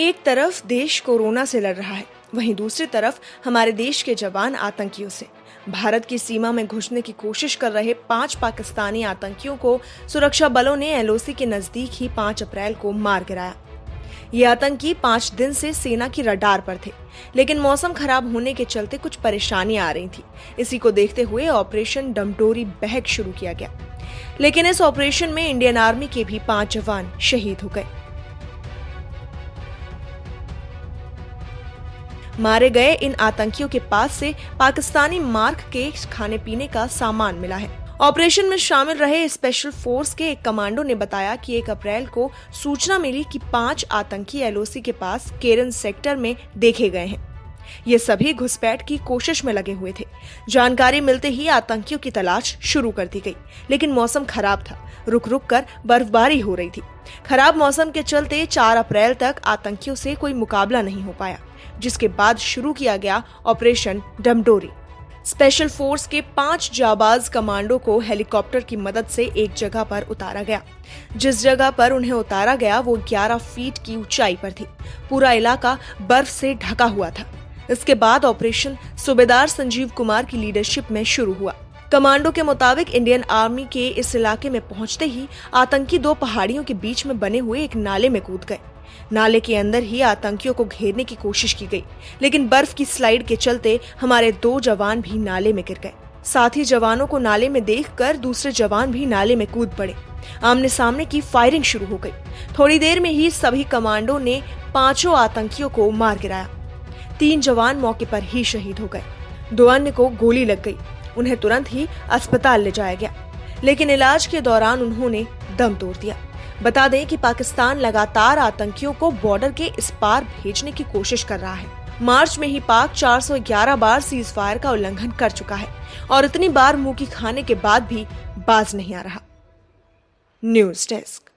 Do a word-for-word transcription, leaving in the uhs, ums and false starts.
एक तरफ देश कोरोना से लड़ रहा है, वहीं दूसरी तरफ हमारे देश के जवान आतंकियों से। भारत की सीमा में घुसने की कोशिश कर रहे पांच पाकिस्तानी आतंकियों को सुरक्षा बलों ने एल ओ सी के नजदीक ही पांच अप्रैल को मार गिराया। ये आतंकी पांच दिन से सेना की रडार पर थे, लेकिन मौसम खराब होने के चलते कुछ परेशानियां आ रही थी। इसी को देखते हुए ऑपरेशन डमडोरी बहक शुरू किया गया, लेकिन इस ऑपरेशन में इंडियन आर्मी के भी पांच जवान शहीद हो गए। मारे गए इन आतंकियों के पास से पाकिस्तानी मार्क के खाने पीने का सामान मिला है। ऑपरेशन में शामिल रहे स्पेशल फोर्स के एक कमांडो ने बताया कि एक अप्रैल को सूचना मिली कि पांच आतंकी एल ओ सी के पास केरन सेक्टर में देखे गए हैं। ये सभी घुसपैठ की कोशिश में लगे हुए थे। जानकारी मिलते ही आतंकियों की तलाश शुरू कर दी गई, लेकिन मौसम खराब था, रुक रुक कर बर्फबारी हो रही थी। खराब मौसम के चलते चार अप्रैल तक आतंकियों से कोई मुकाबला नहीं हो पाया, जिसके बाद शुरू किया गया ऑपरेशन डमडोरी। स्पेशल फोर्स के पांच जाबाज कमांडो को हेलीकॉप्टर की मदद से एक जगह पर उतारा गया। जिस जगह पर उन्हें उतारा गया वो ग्यारह फीट की ऊंचाई पर थी। पूरा इलाका बर्फ से ढका हुआ था। इसके बाद ऑपरेशन सूबेदार संजीव कुमार की लीडरशिप में शुरू हुआ। कमांडो के मुताबिक इंडियन आर्मी के इस इलाके में पहुंचते ही आतंकी दो पहाड़ियों के बीच में बने हुए एक नाले में कूद गए। नाले के अंदर ही आतंकियों को घेरने की कोशिश की गई, लेकिन बर्फ की स्लाइड के चलते हमारे दो जवान भी नाले में गिर गए। साथ ही जवानों को नाले में देखकर दूसरे जवान भी नाले में कूद पड़े। आमने सामने की फायरिंग शुरू हो गई। थोड़ी देर में ही सभी कमांडो ने पांचों आतंकियों को मार गिराया। तीन जवान मौके पर ही शहीद हो गए। दो अन्य को गोली लग गई। उन्हें तुरंत ही अस्पताल ले जाया गया, लेकिन इलाज के दौरान उन्होंने दम तोड़ दिया। बता दें कि पाकिस्तान लगातार आतंकियों को बॉर्डर के इस पार भेजने की कोशिश कर रहा है। मार्च में ही पाक चार सौ ग्यारह बार सीज फायर का उल्लंघन कर चुका है और इतनी बार मुंह की खाने के बाद भी बाज नहीं आ रहा। News desk.